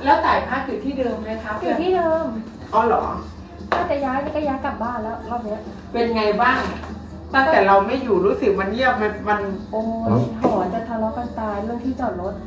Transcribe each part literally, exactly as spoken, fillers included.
แล้วต่ายพักอยู่ที่เดิมไหมครับอยู่ที่เดิมอ๋อเหรอถ้าจะย้ายก็ย้ายกลับบ้านแล้วรอบนี้เป็นไงบ้างตั้งแต่เราไม่อยู่รู้สึกมันเงียบมันมันโอ้ยหอจะทะเลาะกันตายเรื่องที่จอดรถ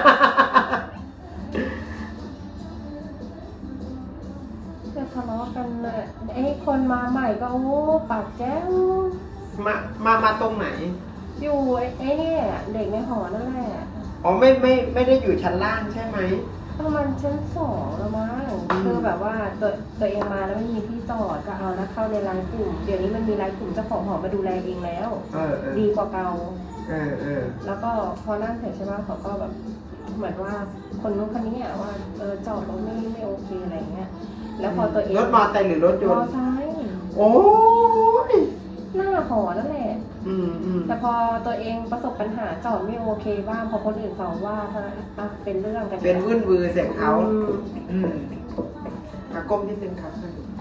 จะทะเลาะกันเลยไอ้คนมาใหม่ก็โอ้ปากแจ้งมามามาตรงไหนอยู่ไอ้นี่เด็กในหอนั่นแหละอ๋อไม่ไม่ไม่ได้อยู่ชั้นล่างใช่ไหมประมาณชั้นสองแล้วมั้งคือแบบว่าตัวตัวเองมาแล้วไม่มีที่จอดก็เอาแล้วเข้าในไลน์กลุ่มเดี๋ยวนี้มันมีไลน์กลุ่มเจ้าของหอมาดูแลเองแล้วดีกว่าเก่าเออเออแล้วก็พอนั่งเสร็จใช่ไหมเขาก็แบบเหมือนว่าคนนู้นคนนี้ว่าเออจอดรถไม่ไม่โอเคอะไรเงี้ยแล้วพอตัวเองรถมอเตอร์ไซค์หรือรถยนต์มอเตอร์ไซค์โอ้ยหน้าหอนั่นแหละอืมอืมแต่พอตัวเองประสบปัญหาจอดไม่โอเคบ้างพอคนอื่นเขาว่าอ่ะเป็นเรื่องกันเป็นวุ่นวือเสียงเขาอืมอากลมนิดนึงครับ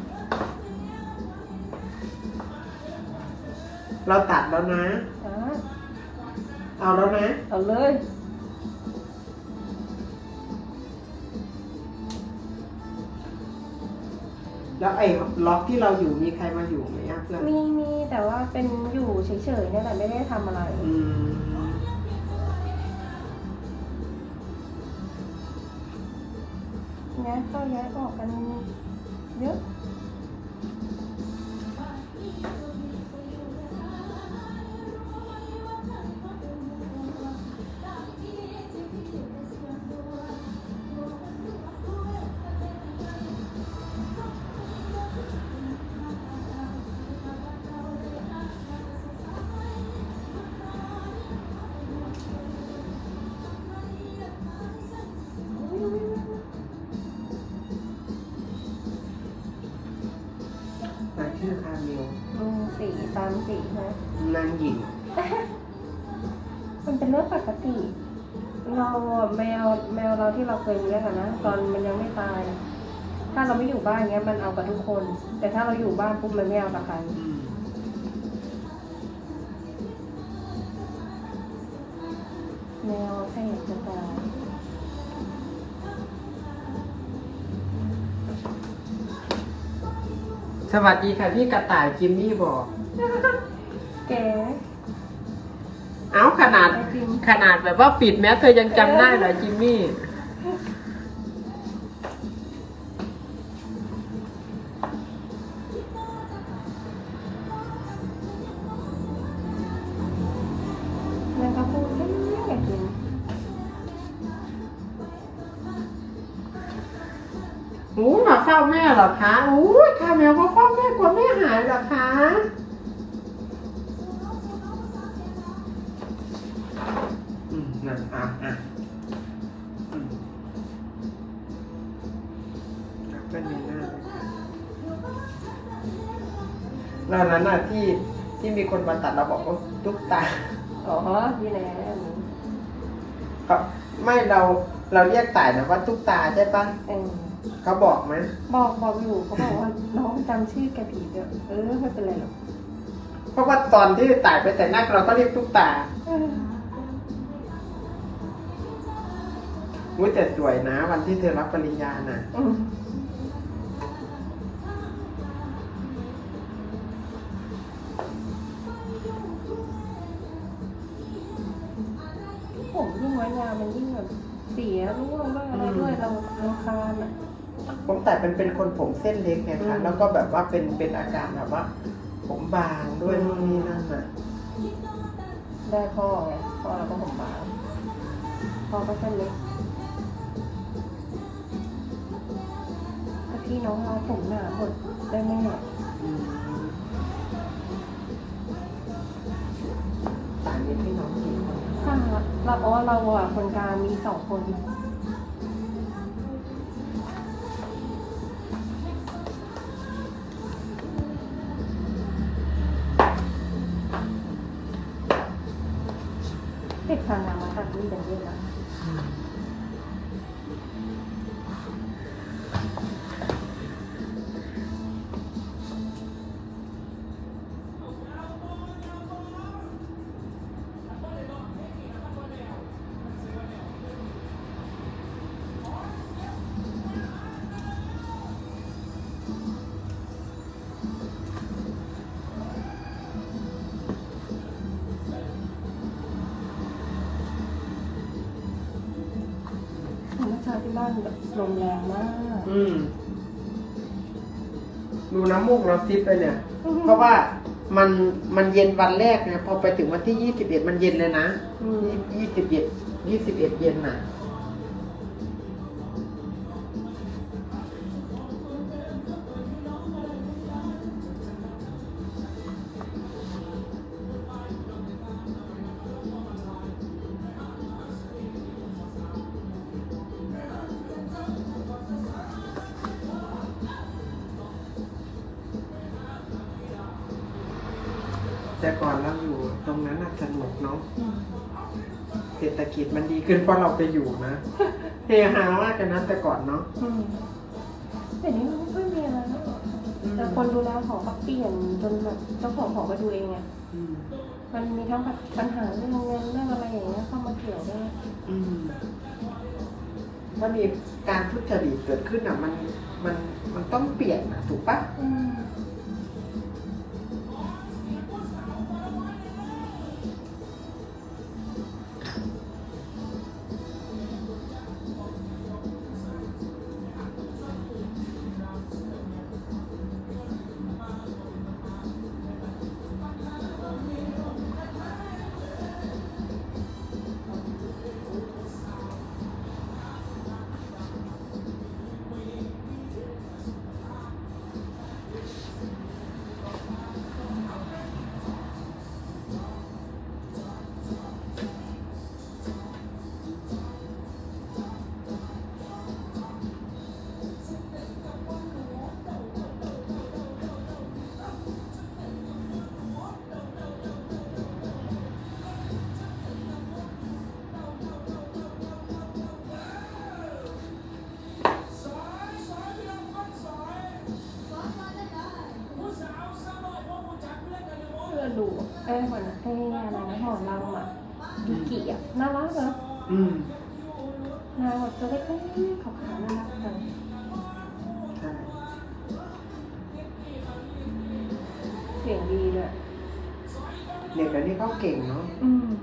เราตัดแล้วนะเอาแล้วนะเอาเลยแล้วไอ้ล็อกที่เราอยู่มีใครมาอยู่ไหมเพื่อนมีมีแต่ว่าเป็นอยู่เฉยๆเนี่ยแหละไม่ได้ทำอะไรย้ายเข้าย้ายออกกันเยอะชื่อคาเมลสีตามสีนะนางหญิงมันเป็นเรื่องปกติเราแมวแมวเราที่เราเคยเลี้ยงนะตอนมันยังไม่ตายถ้าเราไม่อยู่บ้านเงี้ยมันเอากับทุกคนแต่ถ้าเราอยู่บ้านปุ๊บมันไม่เอากับใครแมวแค่จะตายสวัสดีค่ะพี่กระต่ายจิมมี่บอกแกเอาขนาดขนาดแบบว่าปิดแม้เธอยังจำได้เหรอจิมมี่มันก็พูดแค่นี้อยากกินโอ้มาเฝ้าแม่เหรอคะโอ้ยค่ะแมวก็เฝ้าแม่กลัวแม่หายเหรอคะอืมนั่นอ่ะอ่ะอืมก็มีหน้าเลยค่ะแล้วนั้นน่ะที่ที่มีคนมาตัดเราบอกว่าตุ๊กตาอ๋อที่ไหนเขาไม่เราเราเรียกต่ายนะว่าตุ๊กตาใช่ปะเขาบอกไหมบอกบอกอยู่เขาบอกว่าน้องจำชื่อแกผิดเยอะเออไม่เป็นไรหรอกเพราะว่าตอนที่ต่ายไปแต่งหน้าเราก็เรียกตุ๊กตาอุ้ยแต่สวยนะวันที่เธอรับปริญญาน่ะผมยิ่งไว้ยาวมันยิ่งแบบเสียร่วงบ้างอะไรด้วยเราเราคานอ่ะผมแต่เป็นเป็นคนผมเส้นเล็กไงคะแล้วก็แบบว่าเป็นเป็นอาการแบบว่าผมบางด้วยนู่นนี่นั่นน่ะได้พ่อไงพ่อเราก็ผมบางพ่อก็เส้นเล็กถ้าพี่น้องเราผมหนาหมดได้ไหมเนี่ยต่างนี้พี่น้องกี่คนสามเราอ๋อเราอ่ะคนกลางมีสองคนเด็กทางน้ำมาตัดนี่เป็นเยอะนะเช้าที่บ้านแบบลมแรงมากอืมดูน้ำมูกเราซิปไปเนี่ย เพราะว่ามันมันเย็นวันแรกเนี่ยพอไปถึงวันที่ยี่สิบเอ็ดมันเย็นเลยนะยี่สิบเอ็ดยี่สิบเอ็ดเย็นน่ะแต่ก่อนเราอยู่ตรงนั้นน่ะสนุกเนาะเศรษฐกิจมันดีขึ้นเพราะเราไปอยู่นะเฮฮามากกันนะแต่ก่อนเนาะแต่นี้มันไม่ค่อยมีอะไรแล้วแต่คนดูแลหอก็เปลี่ยนจนแบบเจ้าของหอมาดูเองอ่ะมันมีทั้งแบบปัญหาเรื่องเงินเรื่องอะไรอย่างเงี้ยเข้ามาเกี่ยวด้วยถ้ามีการทุจริตเกิดขึ้นอ่ะมันมันมันต้องเปลี่ยนนะถูกปะดูไอ้คนไอ้อะไรนะหอเราอ่ะยูกิอ่ะน่ารักเนอะอืมน่ารักตัวเล็กๆขาวๆน่ารักจังเสียงดีเลยเด็กอันนี้เขาเก่งเนาะอืม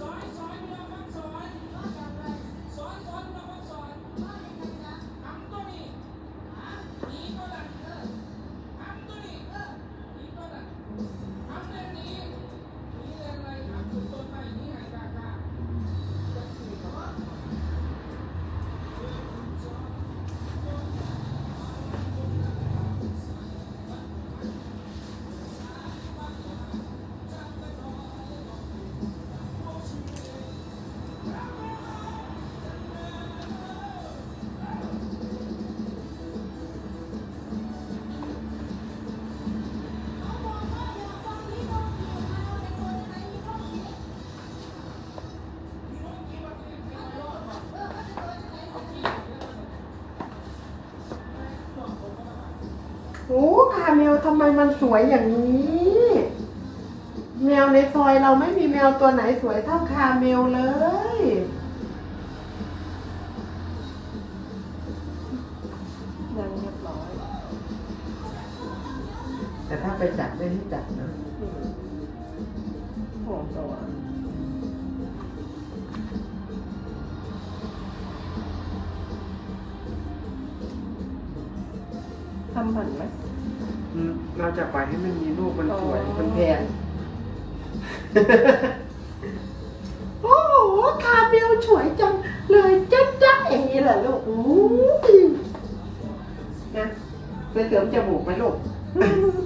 โอ้คาเมลทำไมมันสวยอย่างนี้แมวในซอยเราไม่มีแมวตัวไหนสวยเท่าคาเมลเลยยังเรียบร้อยแต่ถ้าไปจับไม่ให้จับนะห่วงตัวทำหมันไหมเราจะปล่อยให้มันมีลูกมันสวยมันแพงโอ้โหคาเมลสวยจังเลยจ๊ะจ๊ะเอ๋เหรอลูกโอ้ยนะไปเสริมจมูกไหมลูก